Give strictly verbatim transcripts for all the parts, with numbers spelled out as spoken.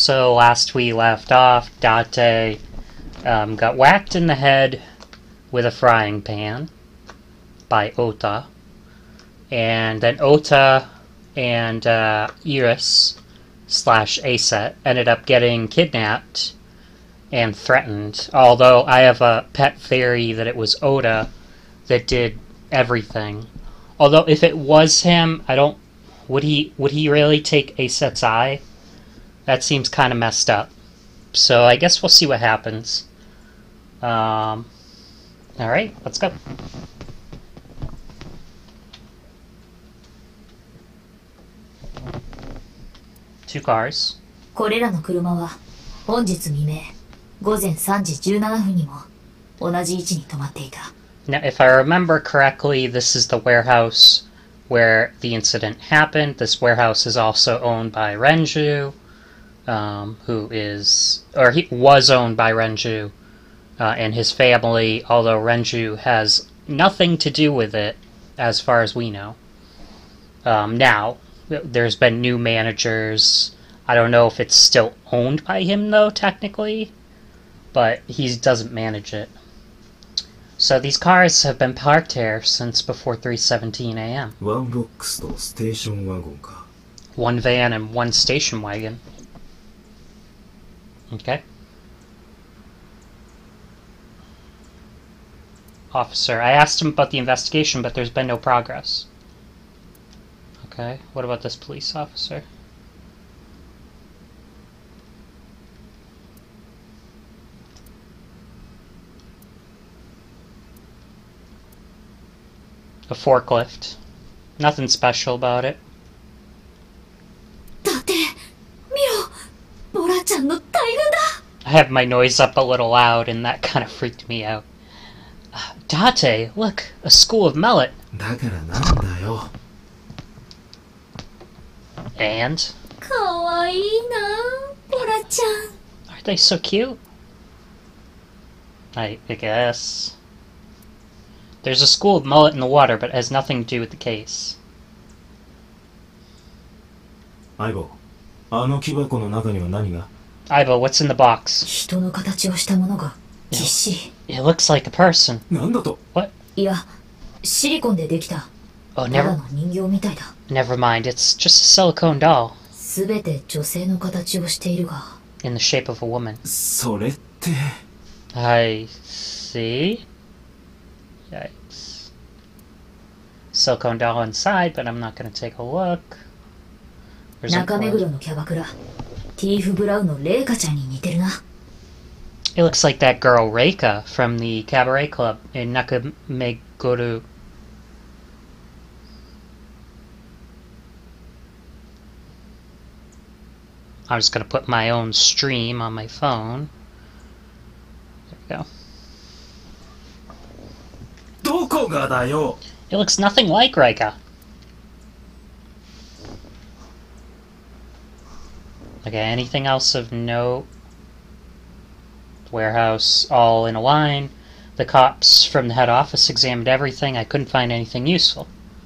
So last we left off, Date um, got whacked in the head with a frying pan by Ota. And then Ota and uh, Iris slash Aset ended up getting kidnapped and threatened. Although I have a pet theory that it was Ota that did everything. Although if it was him, I don't... Would he, would he really take Aset's eye? That seems kind of messed up. So I guess we'll see what happens. Um, Alright, let's go. Two cars. これらの車は本日未明午前さんじじゅうななふんにも同じ位置に止まっていた。 Now, if I remember correctly, this is the warehouse where the incident happened. This warehouse is also owned by Renju, um, who is, or he was owned by Renju uh, and his family, although Renju has nothing to do with it as far as we know. Um, now, there's been new managers. I don't know if it's still owned by him, though, technically, but he doesn't manage it. So these cars have been parked here since before three seventeen a m One box とステーションワゴンか。 One van and one station wagon. Okay. Officer, I asked him about the investigation, but there's been no progress. Okay, what about this police officer? A forklift. Nothing special about it. だって見ろ、ボラちゃんの大群だ。 I have my noise up a little loud, and that kind of freaked me out. Uh, Date, look, a school of Mellet. だからなんだよ。 And? かわいいな、ボラちゃん。 Aren't they so cute? I, I guess. There's a school of mullet in the water, but it has nothing to do with the case. 相棒、あの木箱の中には何が？ Ivo, what's in the box? 人の形をしたものがぎっしり。 It looks like a person. なんだと？ What? いや、シリコンでできた。 Oh, ただ never, の人形みたいだ。 never mind. It's just a silicone doll すべて女性の形をしているが。 in the shape of a woman. それって。 I see. Yikes. Silicone doll inside, but I'm not going to take a look. There's a 中目黒のキャバクラ、ティーフ・ブラウンのレイカちゃんに似てるな。 It looks like that girl Reika from the cabaret club in Nakameguru. I'm just going to put my own stream on my phone. There we go. どこがだよ。 It looks nothing like Reika. Okay, anything else of note? Warehouse all in a line. The cops from the head office examined everything. I couldn't find anything useful.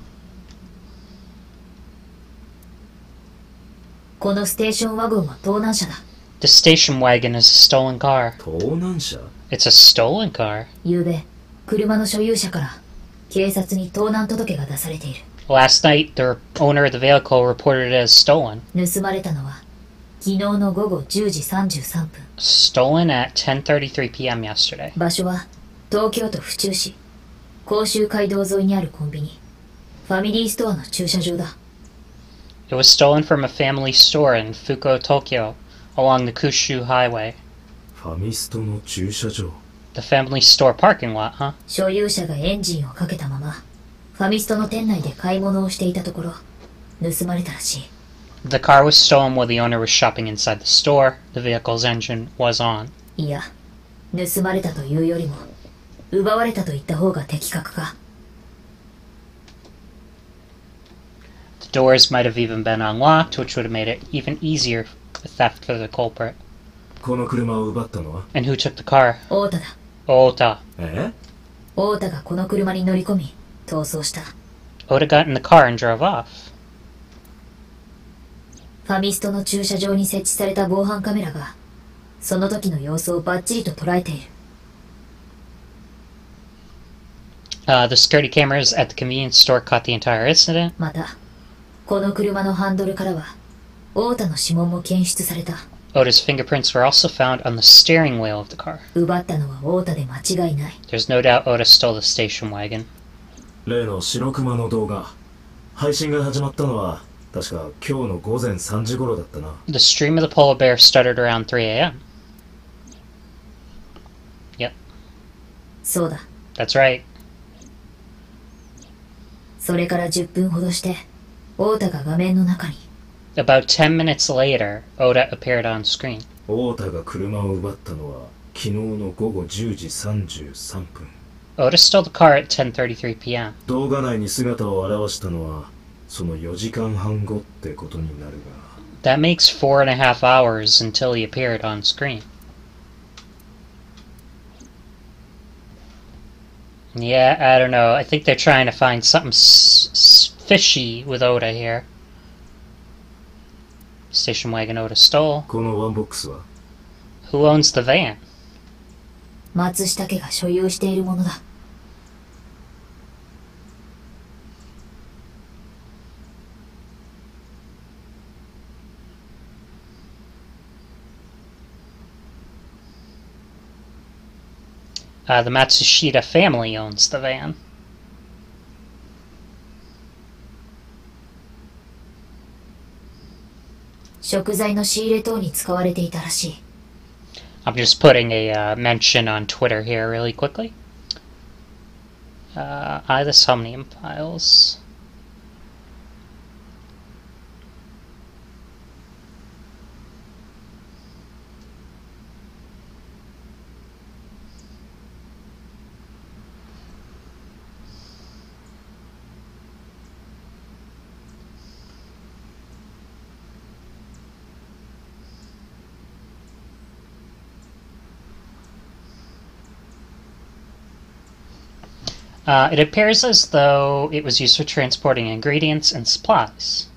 このステーションワゴンは盗難車だ。 The station wagon is a stolen car. 盗難車？ It's a stolen car. 昨夜、車の所有者から警察に盗難届が出されている。 Last night, the owner of the vehicle reported it as stolen. 盗まれたのは昨日の午後じゅうじさんじゅうさんぷん。 Stolen at ten thirty-three p m yesterday. 場所は東京都府中市甲州街道沿いにあるコンビニ、ファミリーストアの駐車場だ。 It was stolen from a family store in Fukuo, Tokyo, along the Kushu Highway. ファミストの駐車場。 The family store parking lot, huh? 所有者がエンジンをかけたままファミストの店内で買い物をしていたところ盗まれたらしい。 The car was stolen while the owner was shopping inside the store. The vehicle's engine was on. いや、盗まれたというよりも奪われたと言った方が的確か。 The doors might have even been unlocked, which would have made it even easier for theft for the culprit. この車を奪ったのは？ And who took the car? 太田だ。 Ota. え？ 太田がこの車に乗り込み逃走した。 Oda got in the car and drove off. ファミストの駐車場に設置された防犯カメラがその時の様子をバッチリと捉えている。 Uh, the security cameras at the convenience store caught the entire incident. またこの車のハンドルからは太田の指紋も検出された。 Oda's fingerprints were also found on the steering wheel of the car. 奪ったのは太田で間違いない。 There's no doubt Oda stole the station wagon. 例の白熊の動画、配信が始まったのは確か今日の午前さんじ頃だったな。 The stream of the polar bear started around three a m Yep, そうだ。 that's right. それからじゅっぷんほどして太田が画面の中に。 About ten minutes later, Oda appeared on screen. 太田が車を奪ったのは昨日の午後じゅうじさんじゅうさんぷん。 Oda stole the car at ten thirty-three p m 動画内に姿を現したのはそのよじかんはん後ってことになるが。 That makes four and a half hours until he appeared on screen. Yeah, I don't know. I think they're trying to find something s s fishy with Oda here. Station wagon Oda stole. このワンボックスは Who owns the van? 松下家が所有しているものだ。 Uh, the Matsushita family owns the van. 食材の仕入れ等に使われていたらしい。 I'm just putting a uh, mention on Twitter here really quickly. Uh, I, the Somnium Files. Uh, it appears as though it was used for transporting ingredients and supplies.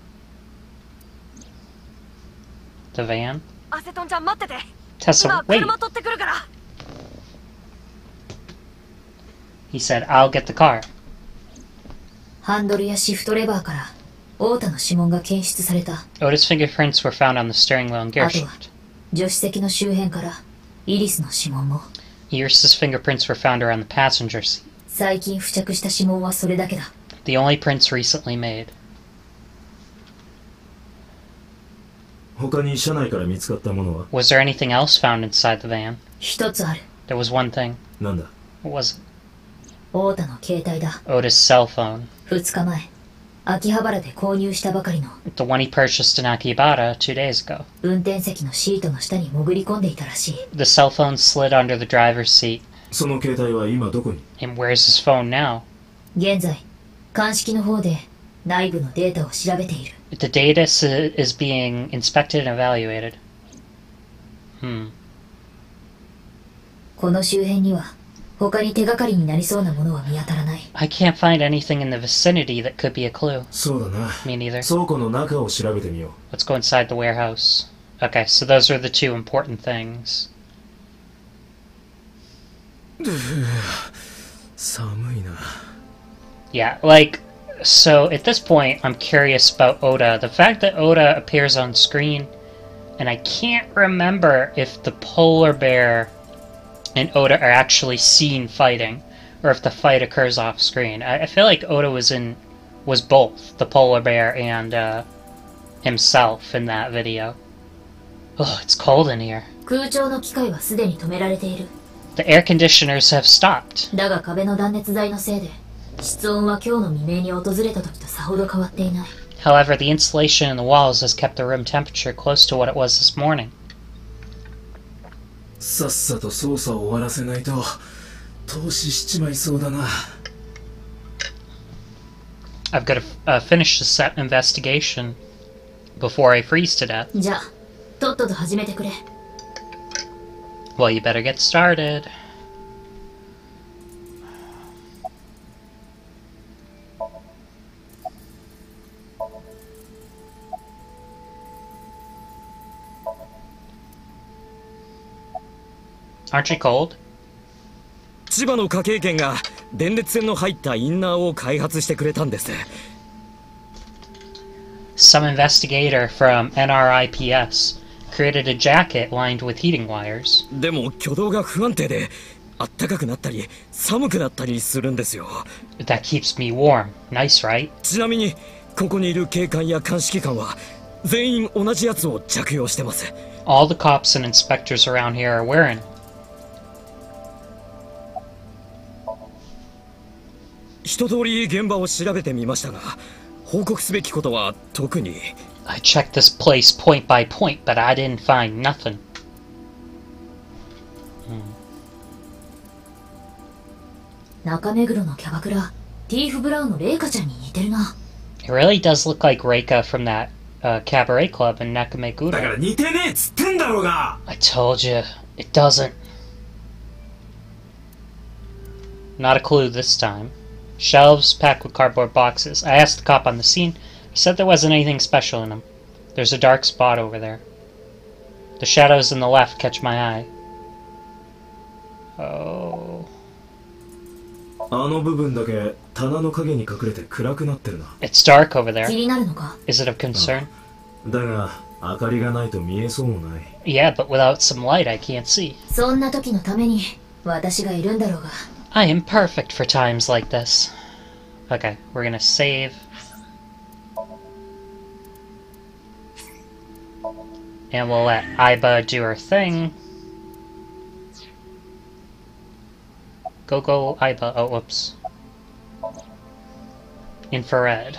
The van. アセトンちゃん待ってて。 Tessa, 今 wait. 車取ってくるから。 He said, I'll get the car. ハンドルやシフトレバーから太田の指紋が検出された。 Oda's fingerprints were found on the steering wheel and gear あとは shift. 助手席の周辺からイリスの指紋も。 Iris's fingerprints were found around the passenger seat. 最近付着した指紋はそれだけだ。 The only prints recently made. 他に車内から見つかったものは Was there anything else found inside the van? 一つある。 There was one thing. なんだ。 What was it? 太田の携帯だ。 Oda's cell phone. 二日前、秋葉原で購入したばかりの。 The one he purchased in Akibara two days ago. 運転席のシートの下に潜り込んでいたらしい。 The cell phone slid under the driver's seat. その携帯は今どこに？ And where's his phone now? 現在、鑑識の方で内部のデータを調べている。 The data is is being inspected and evaluated. Hmm. この周辺には他に手がかりになりそうなものは見当たらない。 I can't find anything in the vicinity that could be a clue. そうだな。 Me neither. 倉庫の中を調べてみよう。 Let's go inside the warehouse. Okay, so those are the two important things. 寒いな。 Yeah, like, so at this point, I'm curious about Oda. The fact that Oda appears on screen, and I can't remember if the polar bear and Oda are actually seen fighting, or if the fight occurs off screen. I, I feel like Oda was in, was both the polar bear and uh, himself in that video. Oh, it's cold in here. 空調の機械はすでに止められている。 The air conditioners have stopped. だが壁の断熱材のせいで室温は今日の未明に訪れた時とさほど変わっていない。 However, the insulation in the walls has kept the room temperature close to what it was this morning. さっさと捜査を終わらせないと投資しちまいそうだな。 I've got to uh, finish the set investigation before I freeze to death. じゃあとっとと始めてくれ。 Well, you better get started. Aren't you cold? 千葉の科警研が電熱線の入ったインナーを開発してくれたんです。 Some investigator from N R I P S created a jacket lined with heating wires. でも挙動が不安定で、あったかくなったり寒くなったりするんですよ。 That keeps me warm. Nice, right? ちなみにここにいる警官や鑑識官は全員同じやつを着用してます。 All the cops and inspectors around here are wearing. 一通り現場を調べてみましたが、報告すべきことは特に。 I checked this place point by point, but I didn't find nothing. Hmm. 中目黒のキャバクラ、ティーフ・ブラウンのレイカちゃんに似てるな。 It really does look like Reika from that uh, cabaret club in だから Nakameguro. 似てねえっつってんだろうが。 I told you, it doesn't. Not a clue this time. Shelves packed with cardboard boxes. I asked the cop on the scene. He said there wasn't anything special in them. There's a dark spot over there. The shadows in the left catch my eye. Oh. あの部分だけ棚の影に隠れて暗くなってるな。 It's dark over 気 there. になるのか？ Is it of concern? だが明かりがないと見えそうもない。 Yeah, but without some light I can't see. そんな時のために私がいるんだろうが。 I am perfect for times like this. Okay, we're gonna save. And we'll let Aiba do her thing. Go, go, Aiba. Oh, whoops. Infrared.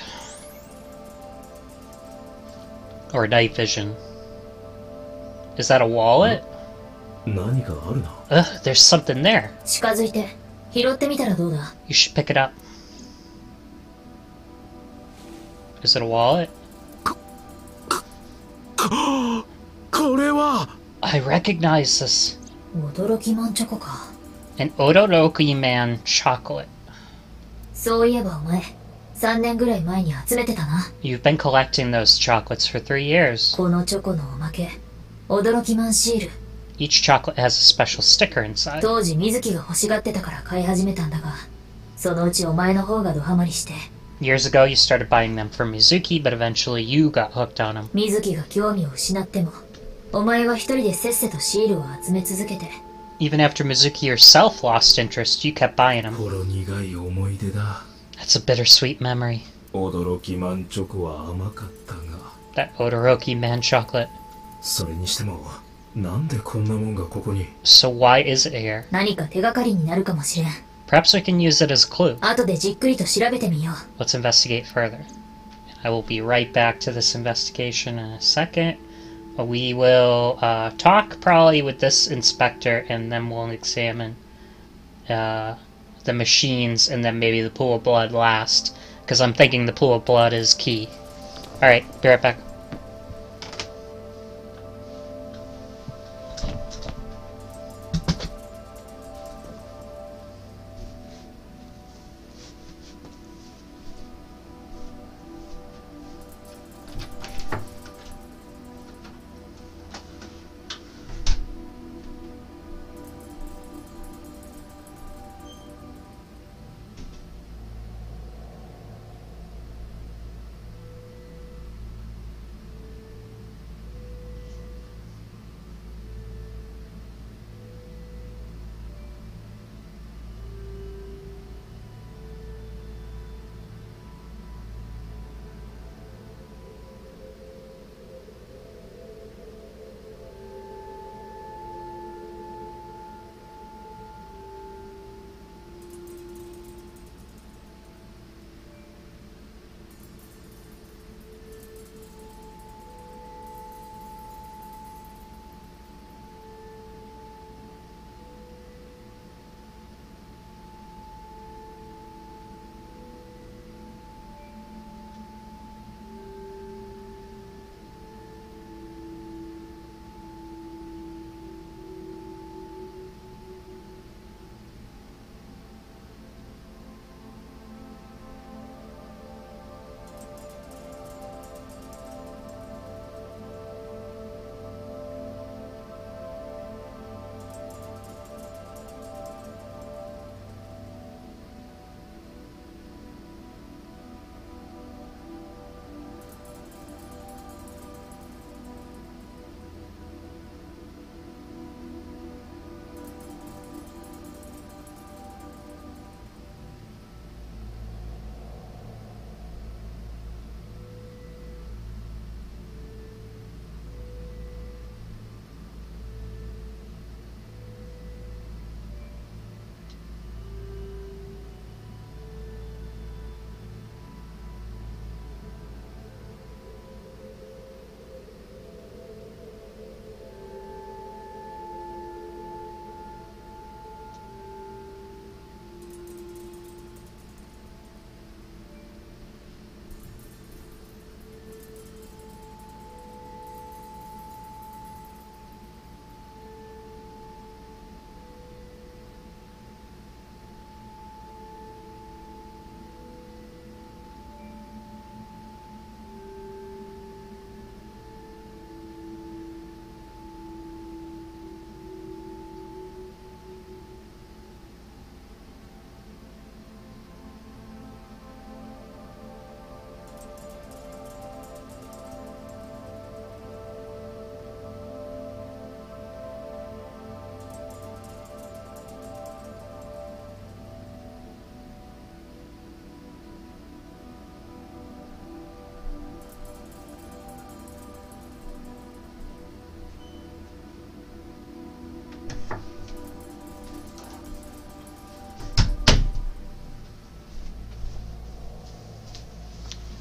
Or night vision. Is that a wallet? 何かあるな。 Ugh, there's something there. 近づいて拾ってみたらどうだ？ You should pick it up. Is it a wallet? これは I recognize this. 驚きマンチョコか。 An Odoroki Man chocolate. そういえばお前、さんねんぐらい前に集めてたな。 You've been collecting those chocolates for three years. このチョコのおまけ、驚きマンシール。 Each chocolate has a special sticker inside. 当時水木が欲しがってたから買い始めたんだが、そのうちお前の方がドハマりして。 Years ago, you started buying them from Mizuki, but eventually you got hooked on them. 水木が興味を失っても、お前は一人でせっせとシールを集め続けて。 Even after Mizuki yourself lost interest, you kept buying them. ほろ苦い思い出だ。 That's a bittersweet memory. 驚きマンチョコは甘かったが。 That Odoroki Man chocolate. それにしても、なんでこんなもんがここに。 So why is it here? 何か手がかりになるかもしれん。 Perhaps we can use it as a clue. 後でじっくりと調べてみよう。 Let's investigate further. I will be right back to this investigation in a second. We will uh, talk probably with this inspector, and then we'll examine uh, the machines, and then maybe the pool of blood last, because I'm thinking the pool of blood is key. Alright, be right back.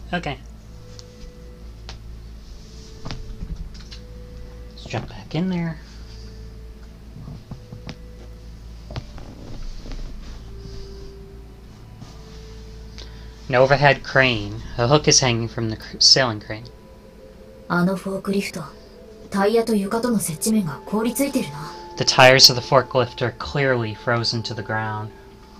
Okay. Let's jump back in there. An overhead crane. A hook is hanging from the cr- sailing crane. あのフォークリフト、タイヤと床との接地面が凍りついてるな。 The tires of the forklift are clearly frozen to the ground.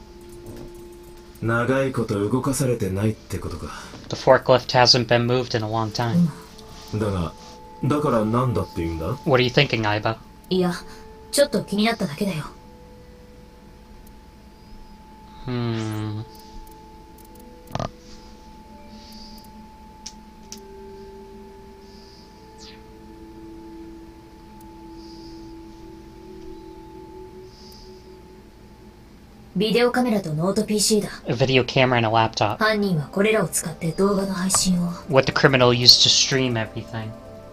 長いこと動かされてないってことか。 The forklift hasn't been moved in a long time. だが、だからなんだって言うんだ？ What are you thinking, Aiba? いや、ちょっと気になっただけだよ。 Hmm. A ビデオカメラとノート ピーシー だ。 A video camera and a laptop. 犯人はこれらを使って動画の配信を。 What the criminal used to stream everything.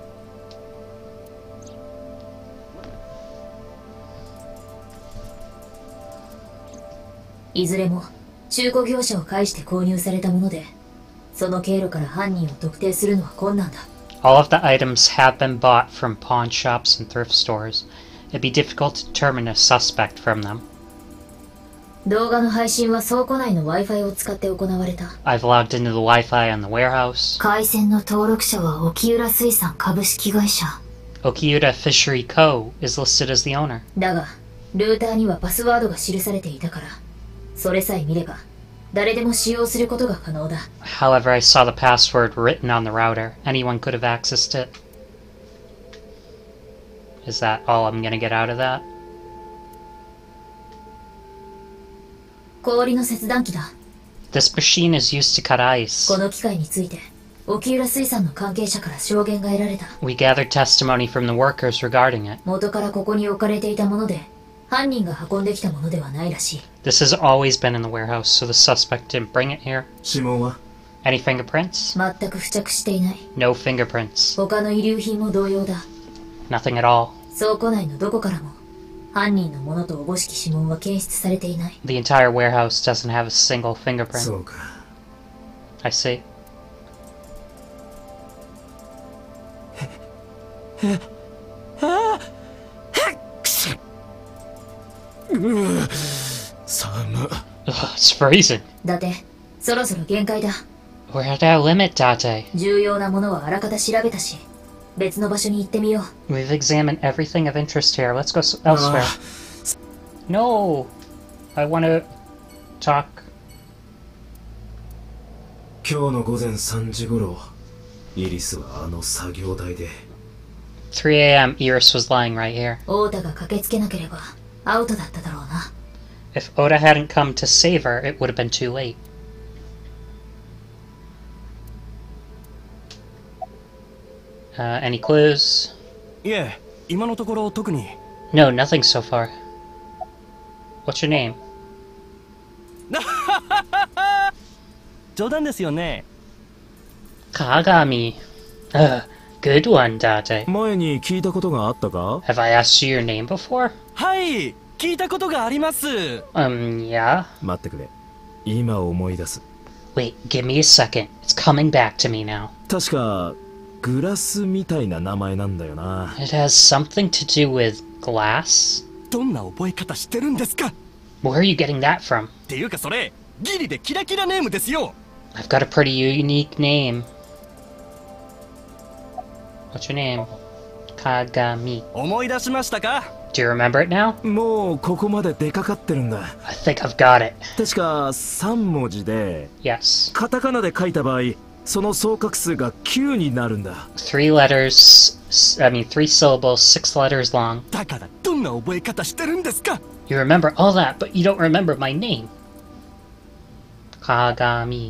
いずれも中古業者を介して購入されたもので、その経路から犯人を特定するのは困難だ。 All of the items have been bought from pawn shops and thrift stores. It'd be difficult to determine a suspect from them. 動画の配信は倉庫内の Wi-Fi を使って行われた。 I've logged into the Wi-Fi on the warehouse. 回線の登録者は沖浦水産株式会社。 Okiuta Fishery Co. is listed as the owner. だが、ルーターにはパスワードが記されていたから、それさえ見れば、誰でも使用することが可能だ。 However, I saw the password written on the router. Anyone could have accessed it. Is that all I'm gonna get out of that? 氷の切断機だ。 This machine is used to cut ice. この機械について、沖浦水産の関係者から証言が得られた。 We gathered testimony from the workers regarding it. 元からここに置かれていたもので、犯人が運んできたものではないらしい。 This has always been in the warehouse, so the suspect didn't bring it here. 指紋は？ Any fingerprints? 全く付着していない。 No fingerprints. 他の遺留品も同様だ。 Nothing at all. 倉庫内のどこからも、犯人のものとおぼしき指紋は検出されていない。 The entire warehouse doesn't have a single fingerprint. そうか。 I see. 寒っ。 Ugh, it's freezing. だって、そろそろ限界だ。 We're at our limit, Date. 重要なものはあらかた調べたし、別の場所に行ってみよう。 We've examined everything of interest here. Let's go s- elsewhere. No! I want to talk. 今日の午前さんじ頃、イリスはあの作業台で。 three a m Iris was lying right here. 太田が駆けつけなければ、アウトだっただろうな。 If Oda hadn't come to save her, it would have been too late. Uh, any clues? いえ、今のところ特に。 No, nothing so far. What's your name? 冗談ですよね。 Kagami. Uh, good one, Date. 前に聞いたことがあったか？ Have I asked you your name before? はい、聞いたことがあります。 Um, yeah. 待ってくれ。今思い出す。 Wait, give me a second. It's coming back to me now. 確か、グラスみたいな名前なんだよな。 It has something to do with glass? どんな覚え方してるんですか？ Where are you getting that from? っていうかそれ、ギリでキラキラネームですよ。 I've got a pretty unique name. What's your name? Kagami. 思い出しましたか？ Do you remember it now? もうここまで出かかってるんだ。 I think I've got it. 確かさん文字で、 Yes. カタカナで書いた場合、その総画数がきゅうになるんだ。 Three letters, s- I mean three syllables, six letters long. だからどんな覚え方してるんですか？ You remember all that, but you don't remember my name. Kagami.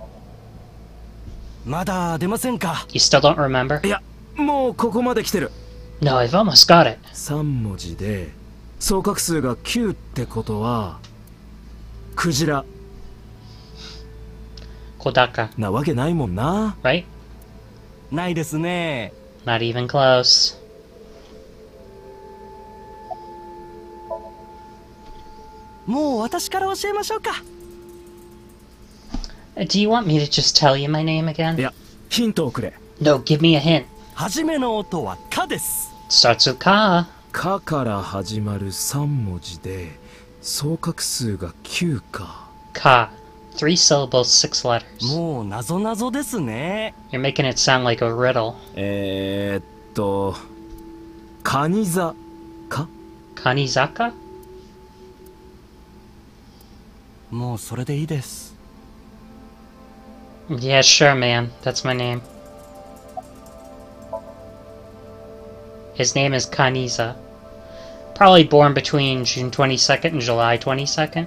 まだ出ませんか？ You still don't remember? いや、もうここまで来てる。 No, I've almost got it. さん文字で、総画数がきゅうってことは、クジラ Kodaka, なわけないもんな。 right? ないですね。 Not even close. もう私から教えましょうか。 Uh, Do you want me to just tell you my name い again? や、ヒントをくれ。 No, give me a hint. 初めの音はかです。 Starts with Ka. かから始まるさん文字で、総画数がきゅうか。 Ka. Three syllables, six letters. もう謎謎ですね。 You're making it sound like a riddle. えーっと、カニザか Kanizaka? もうそれでいいです。 Yeah, sure, man. That's my name. His name is Kaniza. Probably born between June twenty-second and July twenty-second.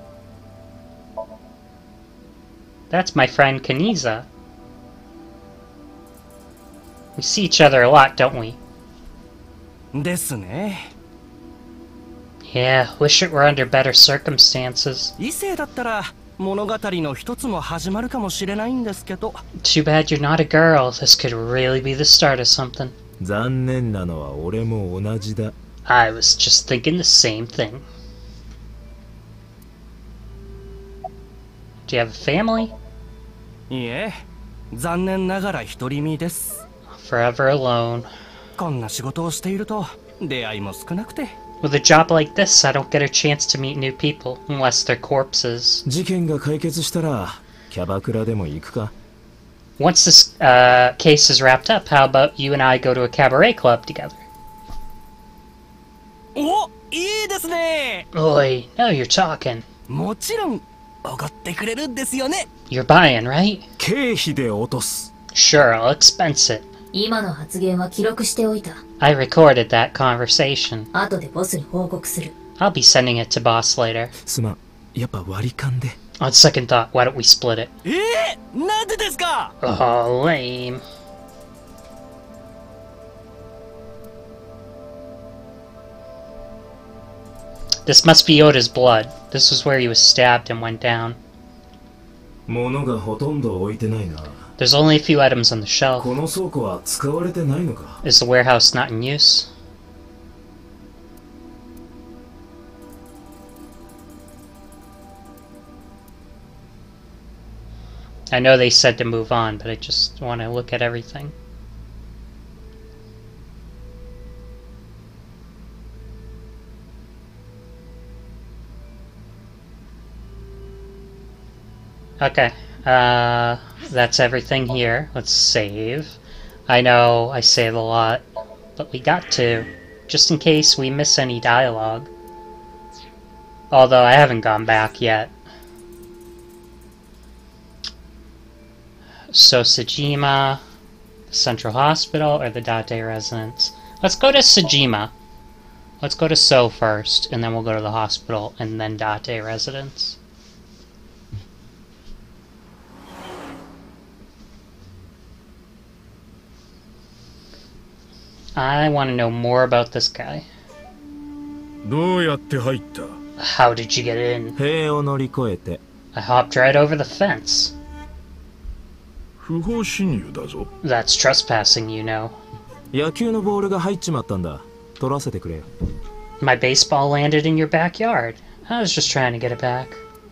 That's my friend Kaniza. We see each other a lot, don't we? ですね。 Yeah, wish it were under better circumstances. 異性だったら物語の一つも始まるかもしれないんですけど。 Too bad you're not a girl. This could really be the start of something. 残念なのは俺も同じだ。 I was just thinking the same thing. Do you have a family? いいえ、残念ながら独り身です。 Forever alone. こんな仕事をしていると出会いも少なくて。 With a job like this, I don't get a chance to meet new people, unless they're corpses. 事件が解決したら、キャバクラでも行くか。 Once this uh, case is wrapped up, how about you and I go to a cabaret club together? お、いいですね。 Oi, now you're talking. もちろんおごってくれるんですよね。 You're buying, right? 経費で落とす。 Sure, I'll expense it. 今の発言は記録しておいた。 I recorded that conversation. 後でボスに報告する。 I'll be sending it to boss later. すまん、やっぱ割り勘で。 On second thought, why don't we split it? えー、なんでですか。 Oh, lame. This must be Oda's blood. This was where he was stabbed and went down. 物がほとんど置いてないな。 There's only a few items on the shelf. この倉庫は使われてないのか。 Is the warehouse not in use? I know they said to move on, but I just want to look at everything. Okay, uh, that's everything here. Let's save. I know I save a lot, but we got to, just in case we miss any dialogue. Although I haven't gone back yet. So Sejima, Central Hospital, or the Date residence? Let's go to Sejima. Let's go to So first, and then we'll go to the hospital, and then Date residence. I want to know more about this guy. どうやって入った？ How did you get in? 塀を乗り越えて。 I hopped right over the fence. 不法侵入だぞ。 That's trespassing, you know. 野球のボールが入っちまったんだ。取らせてくれよ。 My baseball landed in your backyard. I was just trying to get it back.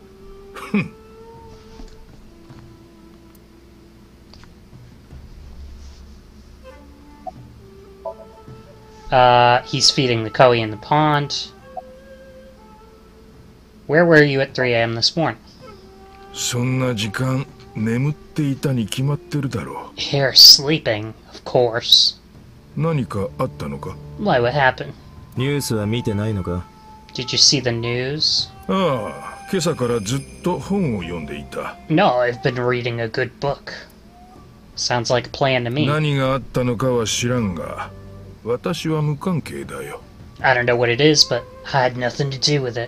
uh, he's feeding the koi in the pond. Where were you at three A M this morning? そんな時間眠っていたに決まってるだろ You're sleeping, of course. う。何かあったのか？ Why, what happened? ニュースは見てないのか。 Did you see the news? ああ、今朝からずっと本を読んでいた。 No, I've been reading a good book. Sounds like a plan to me. 何があったのかは知らんが、私は無関係だよ。 I don't know what it is, but I had nothing to do with it.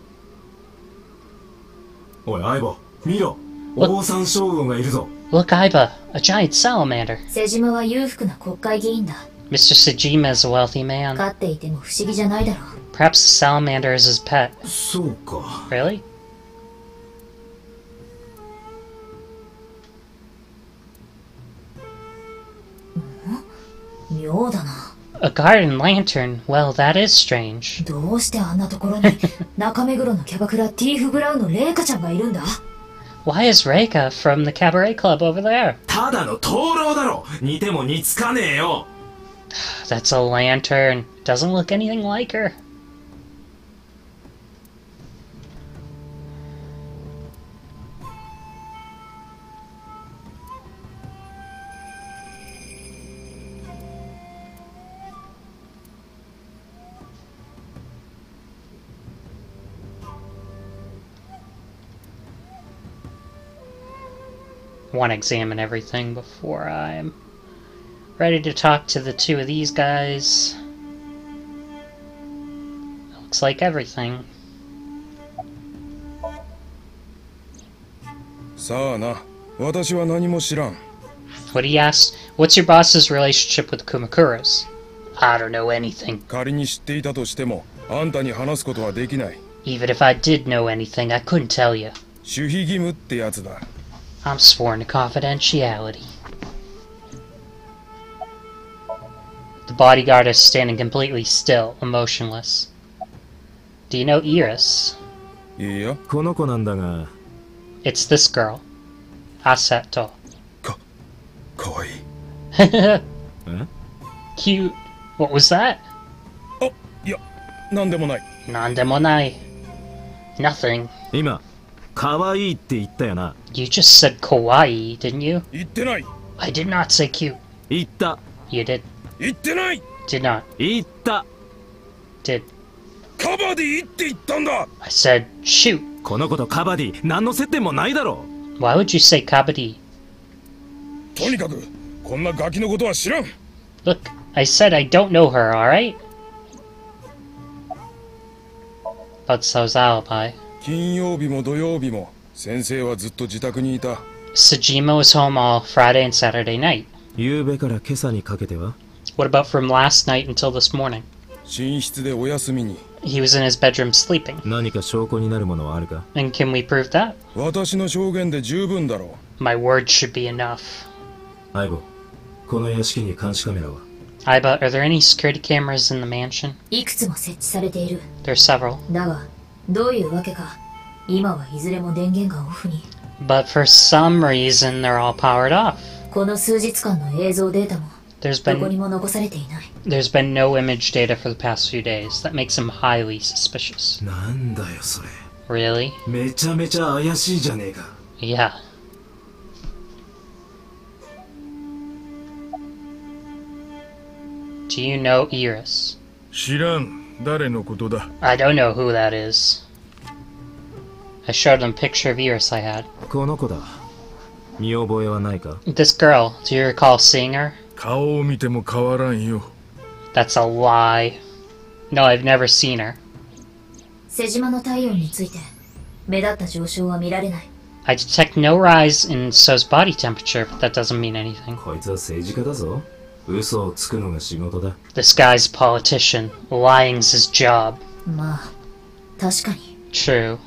おい、相棒、見ろ。オオサンショウウオがいるぞ。 Look, Aiba, a giant salamander. 瀬島は裕福な国会議員だ。 Mister Sejima is a wealthy man. 飼っていても不思議じゃないだろう。 Perhaps the salamander is his pet. そうか。 Really? 妙だな。 A garden lantern? Well, that is strange. どうしてあんなところに中目黒のキャバクラティーフ・ブラウンのレイカちゃんがいるんだ？ Why is Reika from the cabaret club over there? ただの灯籠だろ。似ても似つかねえよ。 That's a lantern. Doesn't look anything like her. Want to examine everything before I'm ready to talk to the two of these guys. Looks like everything. さあな、私は何も知らん。 What he asked, what's your boss's relationship with the Kumakuras? I don't know anything. 仮に知っていたとしても、あんたに話すことはできない。 Even if I did know anything, I couldn't tell you. 守秘義務ってやつだ。 I'm sworn to confidentiality. The bodyguard is standing completely still, emotionless. Do you know Iris? いいや、 この子なんだが、 It's this girl. Aseto. か、かわいい。 Cute. What was that? あ、いや、なんでもない。 Nandemonai. Nothing. 今、可愛いって言ったよな。 You just said kawaii, didn't you? 言ってない。 I did not say cute. 言った。 You did. 言ってない。 Did not. 言った。 Did. カバディって言ったんだ。 I said shoot. この子とカバディ、何の接点もないだろ。 Why would you say kabaddi? とにかく、こんなガキのことは知らん。 Look, I said I don't know her, alright? But so's alibi. 金曜日も土曜日も、先生はずっと自宅にいた。 Sajima was home all Friday and Saturday night. 夕べから今朝にかけては What about from last night until this morning? 寝室でお休みに。 He was in his bedroom sleeping. 何か証拠になるものはあるか。 And can we prove that? 私の証言で十分だろ My word should be enough. 相棒、この屋敷に監視カメラは Aiba, are there any security cameras in the mansion? いくつも設置されている。 There's several. だが、どういうわけか、今はいずれも電源がオフに。 But for some reason, they're all powered off. この数日間の映像データも There's どこに been も残されていない。 there's been no image data for the past few days. That makes him highly suspicious. なんだよそれ。 Really? めちゃめちゃ怪しいじゃねえか。 Yeah. Do you know Iris? 知らん。誰のことだ。 I don't know who that is. I showed him a picture of Iris I had. この子だ。見覚えはないか。 This girl, do you recall seeing her? 顔を見ても変わらんよ。 That's a lie. No, I've never seen her. 瀬島の体温について目立った上昇は見られない。 I detect no rise in So's body temperature, but that doesn't mean anything. こいつは政治家だぞ。嘘をつくのが仕事だ。 This guy's a politician. Lying's his job. まあ、確かに。 True.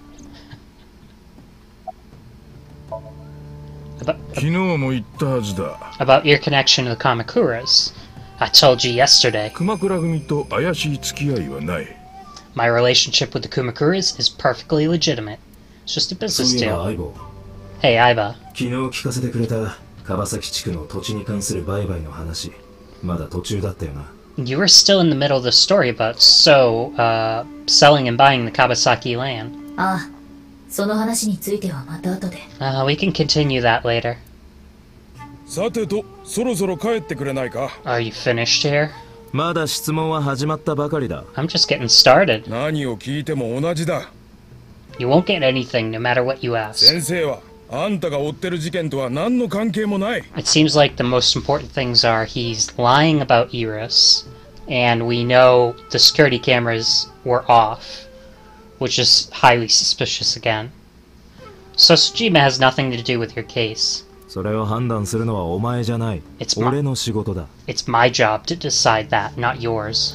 About, 昨日も言ったはずだ。 about your connection to the Kamakuras. I told you yesterday. 熊倉組と怪しい付き合いはない。 My relationship with the Kumakuras is perfectly legitimate. It's just a そう business いえば deal. 相棒。 Hey, Aiba. 昨日聞かせてくれた川崎地区の土地に関する売買の話。まだ途中だったよな。 You were still in the middle of the story about So, uh, selling and buying the Kawasaki land. ああ、その話についてはまた後で。 Uh, we can continue that later. さてと、そろそろ帰ってくれないか。 Are you finished here? まだ質問は始まったばかりだ。 I'm just getting started. 何を聞いても同じだ。 You won't get anything no matter what you ask. 先生は、あんたが追ってる事件とは何の関係もない。 It seems like the most important things are he's lying about Iris, and we know the security cameras were off, which is highly suspicious again. So Tsujima has nothing to do with your case. それを判断するのはお前じゃない。 It's my- 俺の仕事だ。 It's my job to decide that, not yours.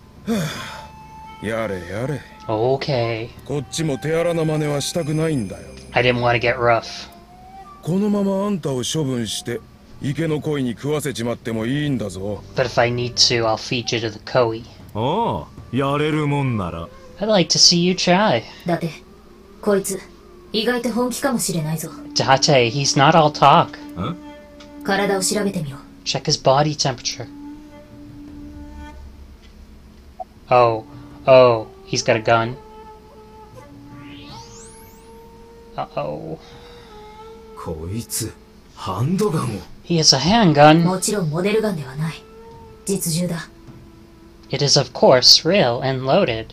やれやれ。 Okay. こっちも手荒な真似はしたくないんだよ。 I didn't want to get rough. このままあんたを処分して、池の鯉に食わせちまってもいいんだぞ。 But if I need to, I'll feed you to the koi. おお、やれるもんなら。 I'd like to see you try. だって、こいつ、 意外と本気かもしれないぞ。 Date, he's not all talk. 体を調べてみろ。 Check his body temperature. Oh, oh, he's got a gun. Uh-oh. こいつハンドガンを。 He has a handgun. もちろんモデルガンではない。実銃だ。 It is of course real and loaded.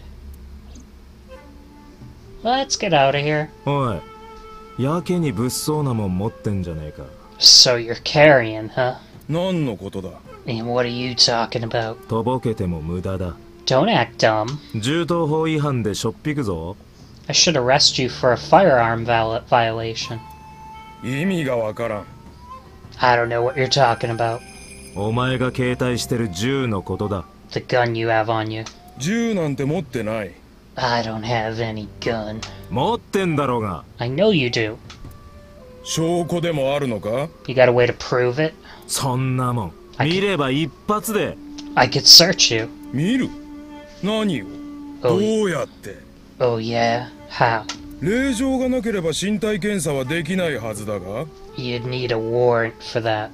Let's get out of here. おい、やけに物騒なもん持ってんじゃねえか。 So you're carrying, huh? 何のことだ？ And what are you talking about? とぼけても無駄だ。 Don't act dumb. 銃刀法違反でしょっぴくぞ。 I should arrest you for a firearm val- violation. 意味がわからん。 I don't know what you're talking about. お前が携帯してる銃のことだ。 The gun you have on you. 銃なんて持ってない。 I don't have any gun. 持ってんだろうが。 I know you do. 証拠でもあるのか？ You got a way to prove it? そんなもん I can- 見れば一発で。 I could search you. 見る？何を？ Oh, ど y- うやって？ oh yeah? How? 令状がなければ身体検査はできないはずだが。 You'd need a warrant for that.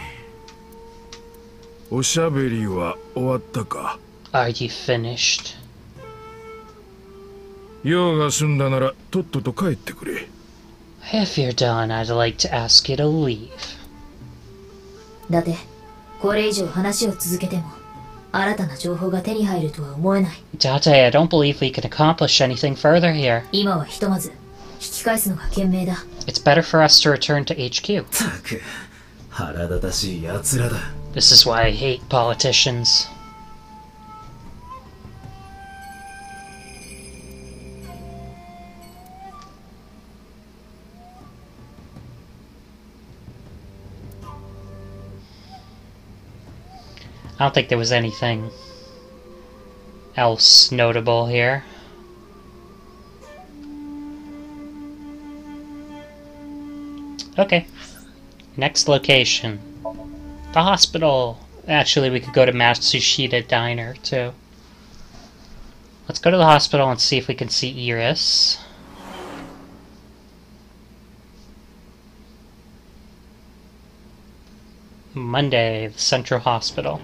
おしゃべりは終わったか？ Are you finished? 用が済んだならとっとと帰ってくれ。 If you're done, I'd like to ask you to leave. だってこれ以上話を続けても新たな情報が手に入るとは思えない。 Date, I don't believe we can accomplish anything further here. 今はひとまず引き返すのが賢明だ。 It's better for us to return to H Q. たく腹立たしい奴らだ。 This is why I hate politicians. I don't think there was anything else notable here. Okay. Next location. The hospital. Actually, we could go to Matsushita Diner, too. Let's go to the hospital and see if we can see Iris. Monday, the Central Hospital.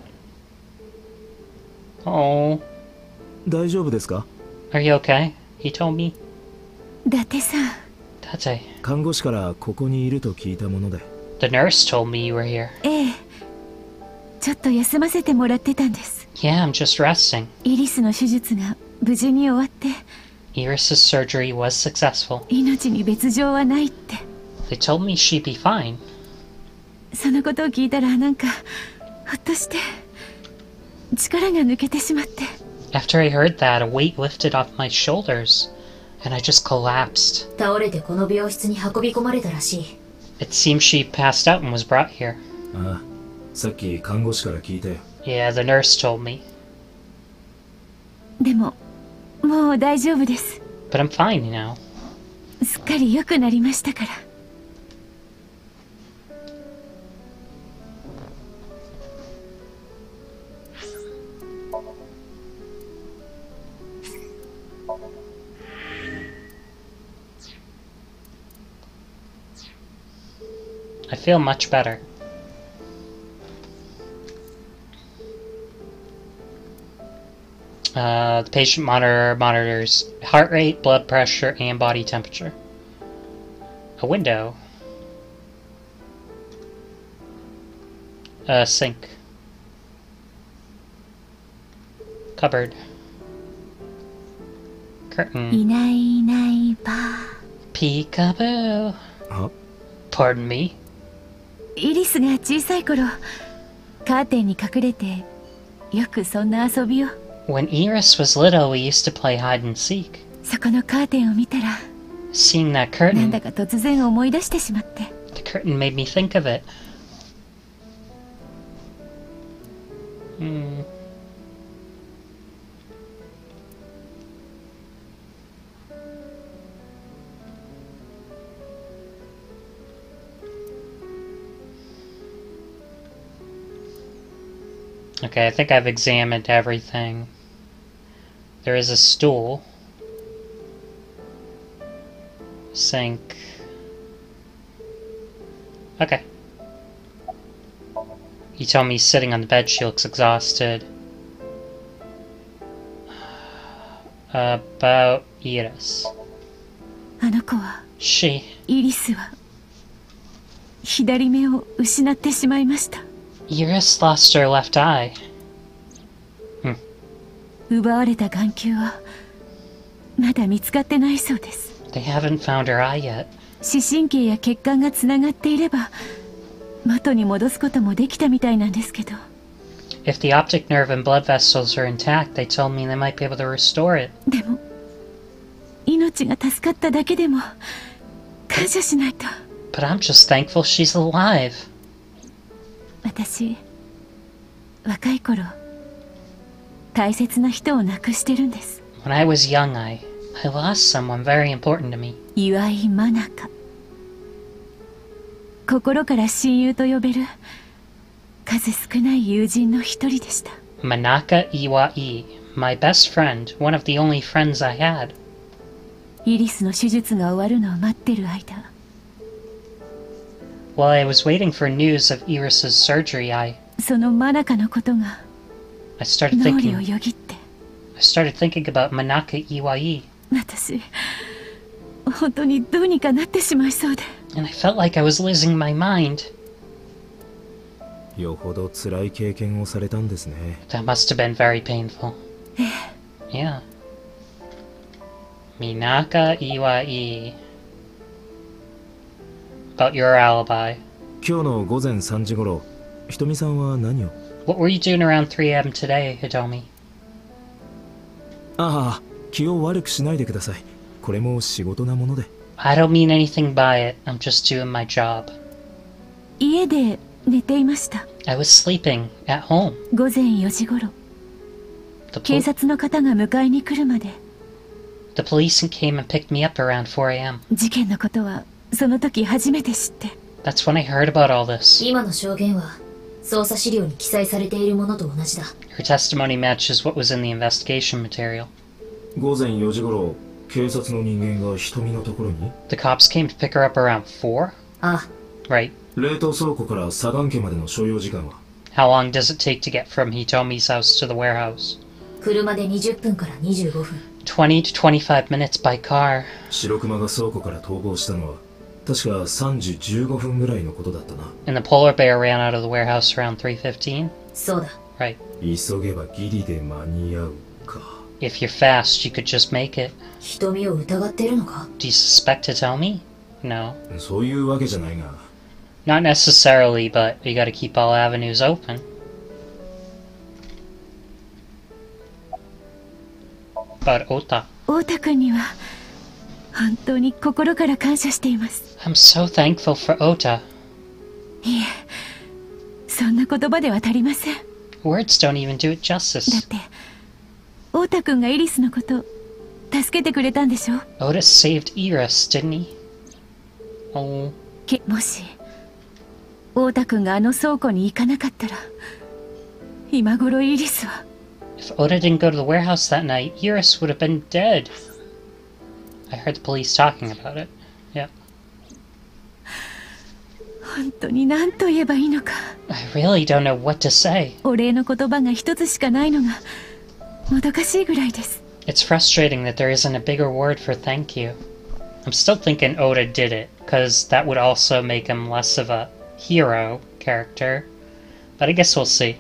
Oh, 大丈夫ですか？ are you okay? He told me. 伊達さん、 Tate. 看護師からここにいると聞いたもので。 The nurse told me you were here. ええ、ちょっと休ませてもらってたんです。 Yeah, I'm just resting. イリスの手術が無事に終わって、 Iris's surgery was successful. 命に別状はないって。 They told me she'd be fine. そのことを聞いたらなんかほっとして力が抜けてしまって。 After I heard that, a weight lifted off my shoulders, and I just collapsed. 倒れてこの病室に運び込まれたらしい。 It seems she passed out and was brought here. ああ、さっき看護師から聞いたよ。 Yeah, the nurse told me. でももう大丈夫です。 But I'm fine now. すっかり良くなりましたから。 I feel much better. Uh, the patient monitor monitors heart rate, blood pressure, and body temperature. A window. A sink. Cupboard. い Curtain. ないいないばあ。 Peekaboo. あ、 Pardon me? イリスが小さい頃カーテンに隠れてよくそんな遊びを。 When Iris was little, we used to play hide and seek. そこのカーテンを見たら Seeing that なんだ curtain, か突然思い出してしまって。 the curtain made me think of it. Hmm. Okay, I think I've examined everything. There is a stool. Sink. Okay. You told me sitting on the bed she looks exhausted. About Iris. あの子は She. イリスは左目を失ってしまいました。 Iris lost her left eye. 奪われた眼球はまだ見つかってないそうです。 They haven't found her eye yet. 視神経や血管がつながっていれば元に戻すこともできたみたいなんですけど。 If the optic nerve and blood vessels are intact, they told me they might be able to restore it. でも命が助かっただけでも感謝しないと。 But I'm just thankful she's alive. 私若い頃大切な人を亡くしてるんです。 When I was young, I, I lost someone very important to me. 岩井真中。心から親友と呼べる数少ない友人の一人でした。 Manaka Iwai, my best friend, one of the only friends I had. イリスの手術が終わるのを待ってる間、 While I was waiting for news of Iris's surgery, I, その真中のことが I started 脳裏を thinking, よぎって、 I started thinking about Manaka Iwai, 私本当にどうにかなってしまいそうで。 and I felt like I was losing my mind. よほど辛い経験をされたんですね。 That must have been very painful. Yeah. Minaka Iwai. About your alibi. 今日の午前さんじ頃、ひとみさんは何を？ What were you doing around three a m today, Hitomi? ああ、気を悪くしないでください。これも仕事なもので。 I don't mean anything by it. I'm just doing my job. 家で寝ていました。 I was sleeping at home. 午前よじ頃、 The, 警 pol- 察の方が迎えに来るまで the police came and picked me up around four a m 事件のことはその時初めて知って。 That's when I heard about all this. 今の証言は捜査資料に記載されているものと同じだ。 Her testimony matches what was in the investigation material. 午前よじ頃、警察の人間がひとみのところに？ The cops came to pick her up around four? あ Right. 冷凍倉庫から左岸家までの所要時間は？ How long does it take to get from Hitomi's house to the warehouse? 車でにじゅっぷんからにじゅうごふん。 twenty to twenty-five minutes by car. 白熊が倉庫から逃亡したのは確かさんじじゅうごふんぐらいのことだったな。 And the polar bear ran out of the warehouse around three fifteen? そうだ。 Right. 急げばギリで間に合うか。 If you're fast, you could just make it. 瞳を疑ってるのか？ Do you suspect Hitomi? No. そういうわけじゃないが。 Not necessarily, but you gotta keep all avenues open. About Ota. 太田君には本当に心から感謝しています。 I'm so thankful for Ota. いえ、そんな言葉では足りません。 Words don't even do it だ justice. って太田君がイリスのこと助けてくれたんでしょ。 Otis saved Iris, didn't he? Oh. けもし太田君があの倉庫に行かなかったら今頃イリスは。 If Oda didn't go to the warehouse that night, Iris would have been dead. I heard the police talking about it. Yeah. 本当に何と言えばいいのか。 I really don't know what to say. お礼の言葉が一つしかないのがもどかしいぐらいです。 It's frustrating that there isn't a bigger word for thank you. I'm still thinking Oda did it, because that would also make him less of a hero character. But I guess we'll see.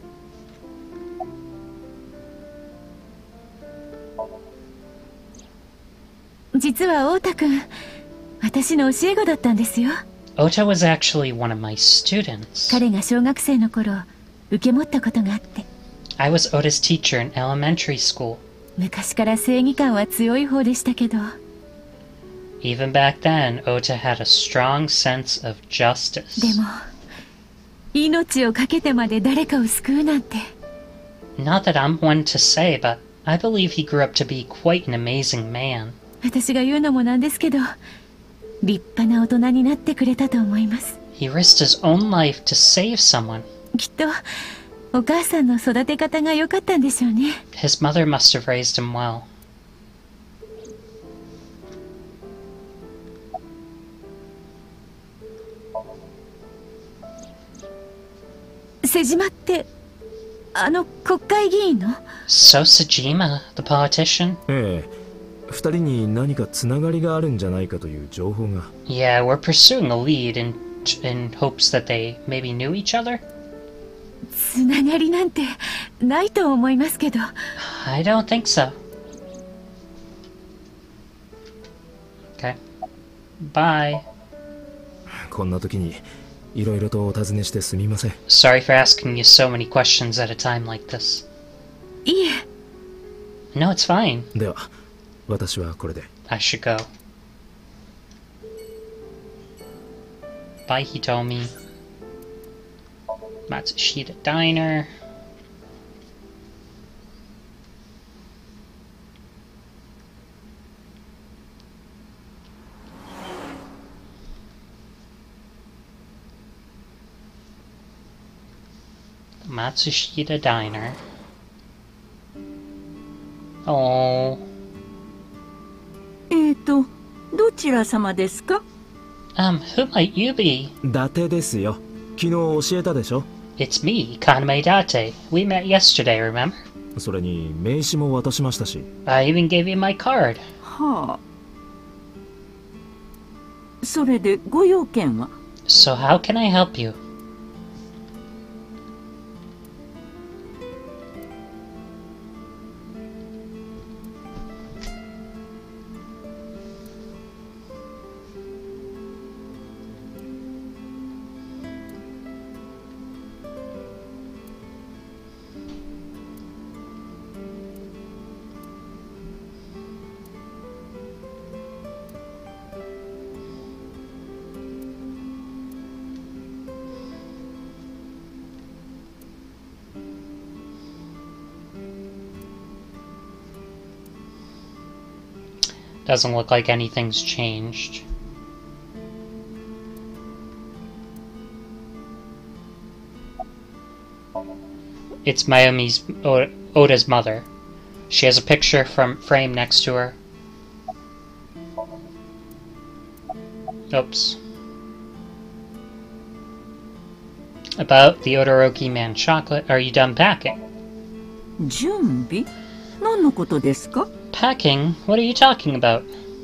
実は太田君、私の教え子だったんですよ。 Ota was actually one of my students. 彼が小学生の頃受け持ったことがあって、 I was Ota's teacher in elementary school. 昔から正義感は強い方でしたけど、 Even back then, Ota had a strong sense of で justice. も命を懸けてまで誰かを救うなんて。 Not that I'm one to say, but I believe he grew up to be quite an amazing man. 私が言うのもなんですけど、立派な大人になってくれたと思います。 He risked his own life to save someone. きっとお母さんの育て方が良かったんでしょうね。 His mother must have raised him well. 瀬島ってあの国会議員の？ So Sejima, the politician? ええ、二人に何かつながりがあるんじゃないかという情報が。 Yeah, we're pursuing a lead in, in hopes that they maybe knew each other? つながりなんてないと思いますけど。 I don't think so. Okay. Bye. こんな時にいろいろとお尋ねしてすみません。 Sorry for asking you so many questions at a time like this. いえ。 No, it's fine. では、私はこれで。 I should go. Bye, Hitomi. Matsushita Diner. Matsushita Diner. Oh. えーと、どちら様ですか？ Um, who might you be? 伊達ですよ。昨日教えたでしょ。 It's me, Kaname Date. We met yesterday, remember? それに名刺も渡しましたし。 I even gave you my card. はあ。それでご用件は？ So how can I help you? Doesn't look like anything's changed. It's Mayumi's o Oda's mother. She has a picture from frame next to her. Oops. About the Odoroki Man chocolate. Are you done packing? 準備？何のことですか？ Packing? What are you talking about?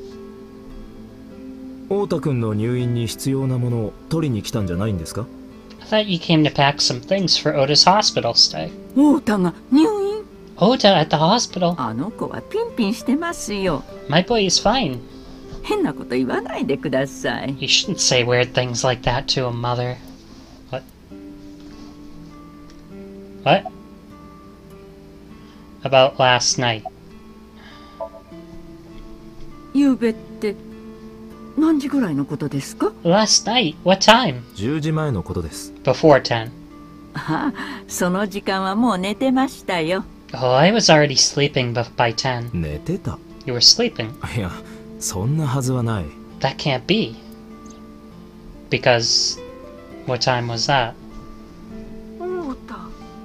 太田君の入院に必要なものを取りに来たんじゃないんですか？ I thought you came to pack some things for Oda's hospital stay. 太田が入院？ Oda at the hospital? あの子はピンピンしてますよ。 My boy is fine. 変なこと言わないでください。 You shouldn't say weird things like that to a mother. What? What? About last night. ゆうべって何時ぐらいのことですか？ Last night? What time? じゅうじまえのことです。 Before ten. ああ、その時間はもう寝てましたよ。 Oh, I was already sleeping b- by ten. 寝てた？ You were sleeping. いや、そんなはずはない。 That can't be. Because... What time was that? 太田。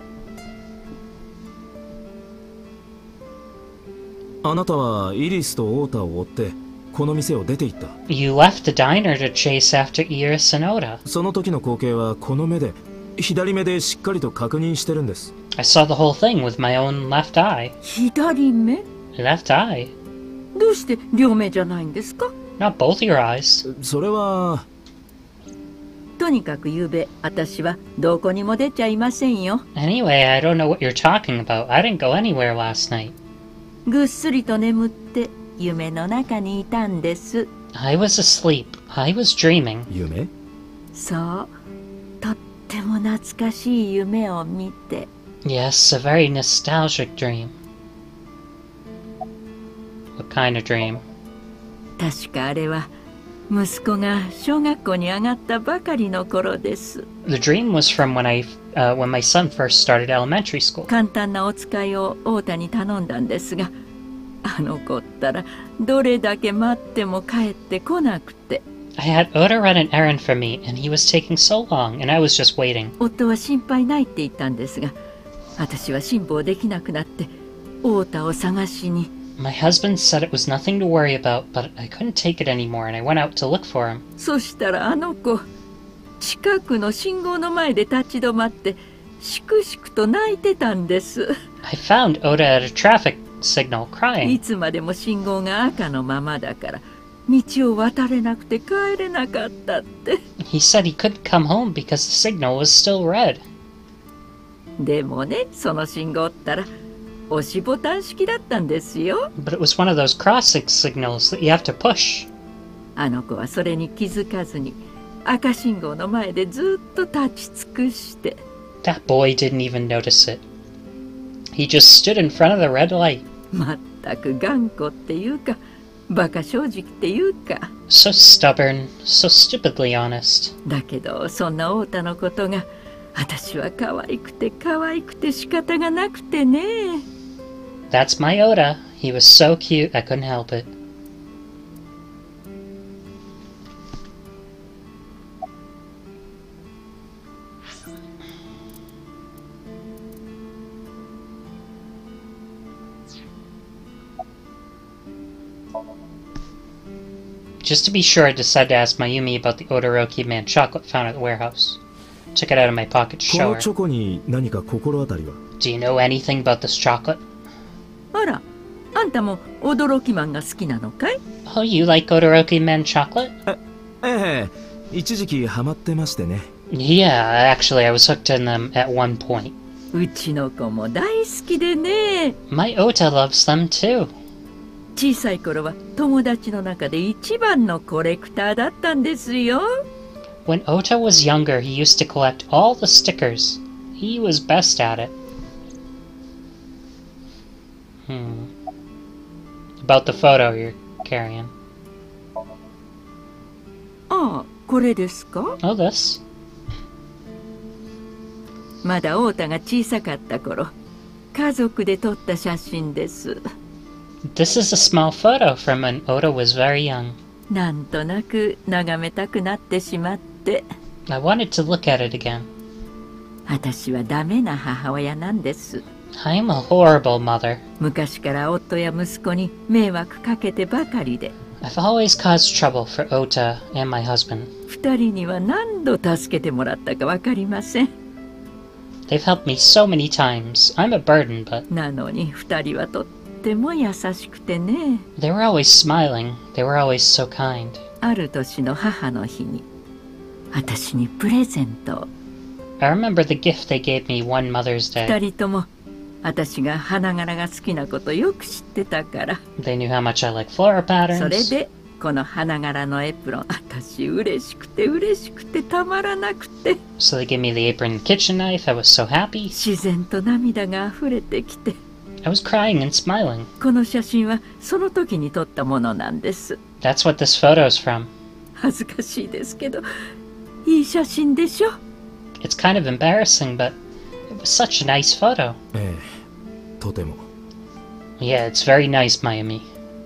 あなたはイリスと太田を追ってこの店を出て行った。 You left the diner to chase after Iris and Oda. その時の光景はこの目で、左目でしっかりと確認してるんです。 I saw the whole thing with my own left eye. 左目？ Left eye? どうして両目じゃないんですか？ Not both your eyes. それは。 とにかくゆうべ、私はどこにも出ちゃいませんよ。 Anyway, I don't know what you're talking about. I didn't go anywhere last night. ぐっすりと眠って夢の中にいたんです。 I was asleep. I was dreaming. 夢？ そう、とっても懐かしい夢を見て。 Yes, a very nostalgic dream. What kind of dream? 確かあれは息子が小学校に上がったばかりの頃です。 The dream was from when I, uh, when my son first started elementary school. 簡単なお使いを太田に頼んだんですが、あの子ったらどれだけ待っても帰ってこなくて。 I had Oda run an errand for me, and he was taking so long, and I was just waiting. 夫は心配ないって言ったんですが、私は辛抱できなくなって太田を探しに。 My husband said it was nothing to worry about, but I couldn't take it anymore, and I went out to look for him. そしたらあの子、近くの信号の前で立ち止まってしくしくと泣いてたんです。 I found Ota at a traffic signal い crying. つまでも信号が赤のままだから道を渡れなくて帰れなかったって。 He said he couldn't come home because the signal was still red. でもね、その信号ったら押しボタン式だったんですよ。 But it was one of those crossing signals that you have to push. あの子はそれに気づかずに赤信号の前でずっと立ち尽くして。 That boy didn't even notice it. He just stood in front of the red light. まったく頑固っていうかバカ正直っていうか。 So stubborn, so stupidly honest. だけどそんな太田のことが私は可愛くて可愛くて仕方がなくてね。 That's my Ota. He was so cute I couldn't help it. Just to be sure, I decided to ask Mayumi about the Odoroki man chocolate found at the warehouse. Took it out of my pocket to こ show の her. チョコに何か心当たりは？ Do you know anything about this chocolate? あら、あんたも驚きマンが好きなのかい？ Oh, you like Odoroki man chocolate? ええ、一時期ハマってましてね。 Yeah, actually, I was hooked in them at one point. うちの子も大好きでね。 My Ota loves them too. 小さい頃は友達の中で一番のコレクターだったんですよ。 When Ota was younger, he used to collect all the stickers. He was best at it. Hmm. About the photo you're carrying. ああ、これですか？ Oh, this. まだ太田が小さかった頃、家族で撮った写真です。 This is a small photo from when Ota was very young. なんとなく眺めたくなってしまって。 I wanted to look at it again. 私はダメな母親なんです。 I'm a horrible mother. 昔から夫や息子に迷惑かけてばかりで。 I've always caused trouble for Ota and my husband. 二人には何度助けてもらったかわかりません。 They've helped me so many times. I'm a burden, but なのに二人はとっても優しくてね。 they were always smiling. They were always so kind. ある年の母の日に私にプレゼントを。 I remember the gift they gave me one Mother's 二 Day. 人とも私が花柄が好きなことよく知ってたから。 They knew how much I like floral それ patterns. でこの花柄のエプロン、私嬉しくて嬉しくてたまらなくて。 So they gave me the apron and kitchen knife. I was so happy. 自然と涙が溢れてきて。 I was crying and smiling. この写真はその時に撮ったものなんです。 That's what this photo's from. 恥ずかしいですけど、いい写真でしょ。 It's kind of embarrassing, but it was such a nice photo. ええ、とても。 Yeah, it's very nice, Mayumi.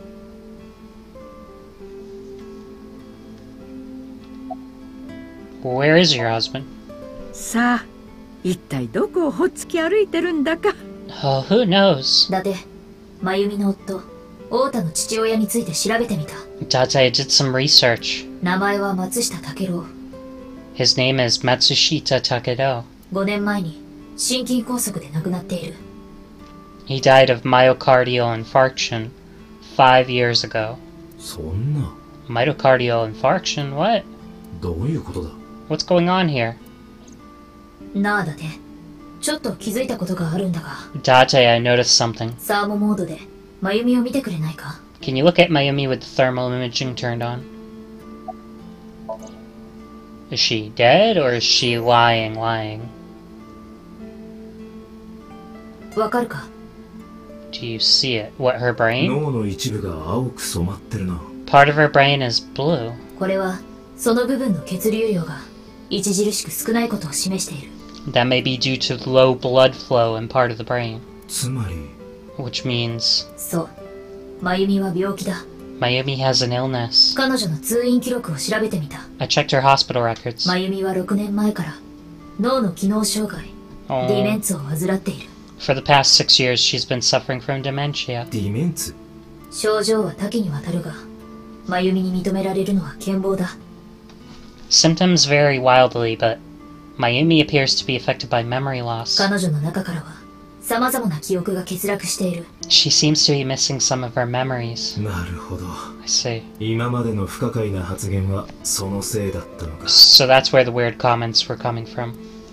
Where is your husband? さあ、一体どこをほっつき歩いてるんだか。 Oh, who knows? だって真由美の夫太田の父親について調べてみた。 Date did some research. 名前は松下武郎。 His name is Matsushita Takedo. ごねんまえに心筋梗塞で亡くなっている。 He died of myocardial infarction five years ago. そんな。 Myocardial infarction? What? どういうことだ？ What's going on here? なあだってちょっと気づいたことがあるんだが。 Date, I noticed something. サーモモードで真由美を見てくれないか？ Can you look at Mayumi with the thermal imaging turned on? Is she dead or is she lying, lying? わかるか？ Do you see it? What, her brain? 脳の一部が青く染まってるな。 Part of her brain is blue. これはその部分の血流量が著しく少ないことを示している。 That may be due to low blood flow in part of the brain. つまり、 Which means そう。真由美は病気だ。 Mayumi has an illness. 彼女の通院記録を調べてみた。 I checked her hospital records. 真由美はろくねんまえから脳の機能障害、 Oh. ディメンツを患っている。 For the past six years, she's been suffering from dementia. ディメンツ？ 症状は多岐にわたるが、真由美に認められるのは健忘だ。 Symptoms vary wildly, but Mayumi appears to be affected by memory loss. 彼女の中からは様々な記憶が欠落している。 She seems to be missing some of her memories. なるほど。 I see. 今までの不可解な発言はそのせいだったのか。 So that's where the weird comments were coming from.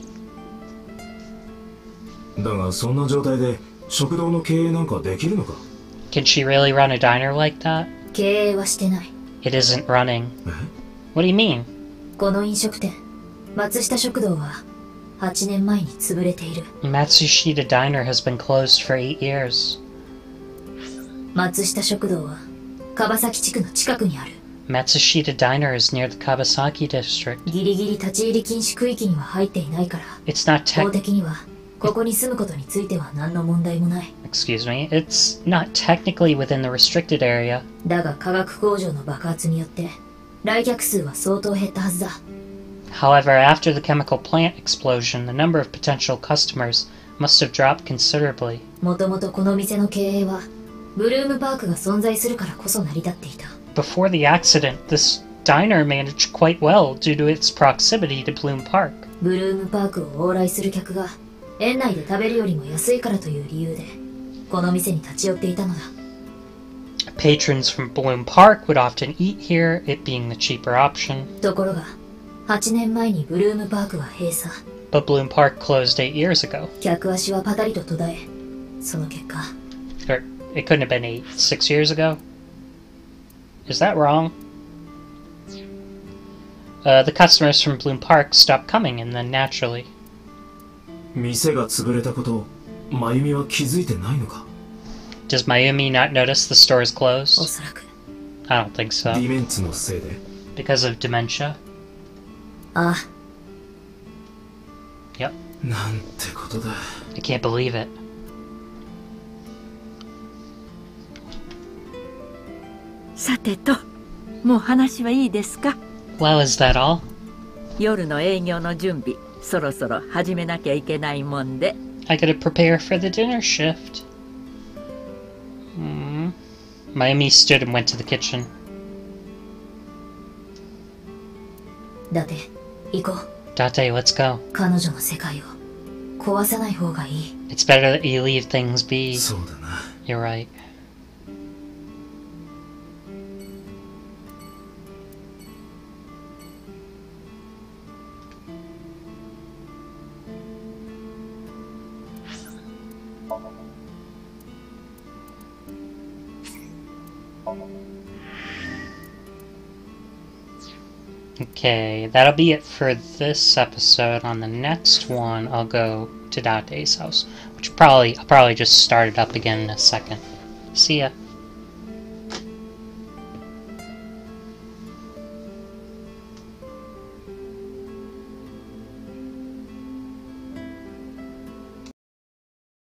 だがそんな状態で食堂の経営なんかできるのか？ Can she really run a diner like that? 経営はしてない。 It isn't running. え？ What do you mean? この飲食店、松下食堂ははちねんまえに潰れている。 Matsushita Diner has been closed for eight years. 松下食堂は川崎地区の近くにある。 Matsushita Diner is near the Kawasaki district. ギリギリ立ち入り禁止区域には入っていないから、 It's not 法 tech- 的にはここに住むことについては何の問題もない。 excuse me, it's not technically within the restricted area. だが化学工場の爆発によって来客数は相当減ったはずだ。 However, after the chemical plant explosion, the number of potential customers must have dropped considerably. もともとこの店の経営はブルームパークが存在するからこそ成り立っていた。 Before the accident, this diner managed quite well due to its proximity to Bloom Park. ブルームパークを往来する客が園内で食べるよりも安いからという理由でこの店に立ち寄っていたのだ。 Patrons from Bloom Park would often eat here, it being the cheaper option. ところがはちねんまえにブルームパークは閉鎖。 But Bloom Park closed eight years ago. 客足はパタリと途絶え、その結果 Or it couldn't have been eight, six years ago? Is that wrong? Uh, the customers from Bloom Park stopped coming, and then naturally. 店が潰れたことを真由美は気づいてないのか？ Does Mayumi not notice the store is お closed? そらく。 I don't think so. ディメンツのせいで？ Because of dementia? ああ、 Yep. なんてことだ。 I can't believe it. さてと、もう話はいいですか？ Well, is that all? 夜の営業の準備、そろそろ始めなきゃいけないもんで。 I gotta prepare for the dinner shift. Hmm. Mayumi stood and went to the kitchen. だって行こう。 Date, let's go. 彼女の世界を壊さない方がいい。 It's better that you leave things be. そうだな。 You're right. Okay, that'll be it for this episode. On the next one, I'll go to Date's house, which probably I'll probably just start it up again in a second. See ya.